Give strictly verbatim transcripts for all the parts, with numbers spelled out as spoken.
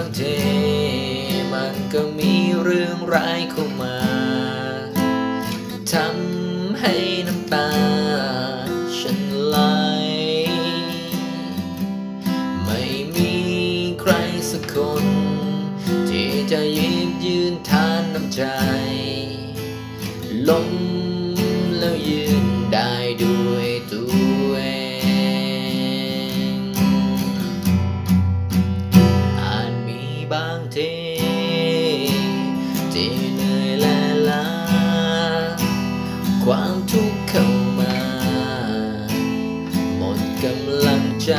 ทีมันก็มีเรื่องร้ายเข้ามาทำให้น้ำตาฉันไหลไม่มีใครสักคนที่จะยิ้มยืนทานน้ำใจล้มแล้วยืนได้ด้วยตัวเองอาจมีบางทีที่เหนื่อยและล้าความทุกข์เข้ามาหมดกำลังใจ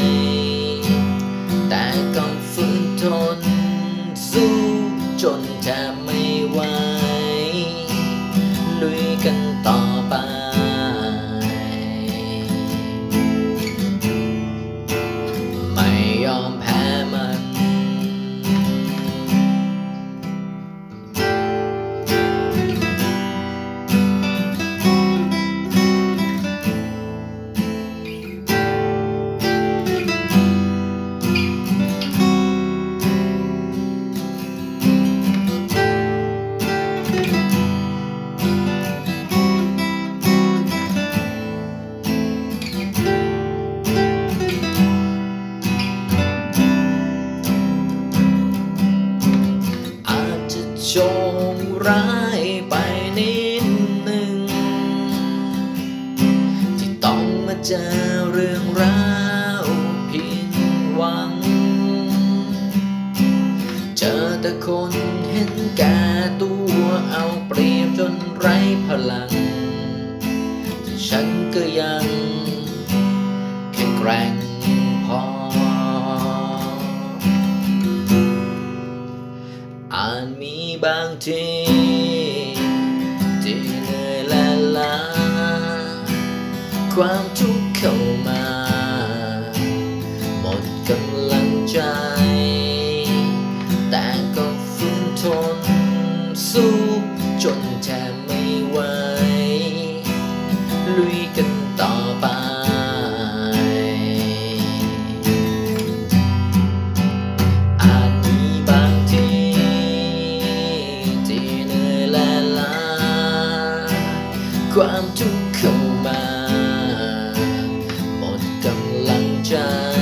แต่ก็ฝืนทนสู้จนแทบไม่ไหวลุยกันต่อไปไม่ยอมแพ้มันโชคร้ายไปนิดหนึ่งที่ต้องมาเจอเรื่องราวผิดหวังเจอแต่คนเห็นแก่ตัวเอาเปรียบจนไร้พลังฉันก็ยังแข็งแกร่งพออาจมีบางทีที่เหนื่อยและล้าความทุกข์เข้ามาหมดกำลังใจแต่ก็ฝืนทนสู้จนแทบไม่ไหวลุยกันต่อไปความทุกข์เข้ามาหมดกำลังใจ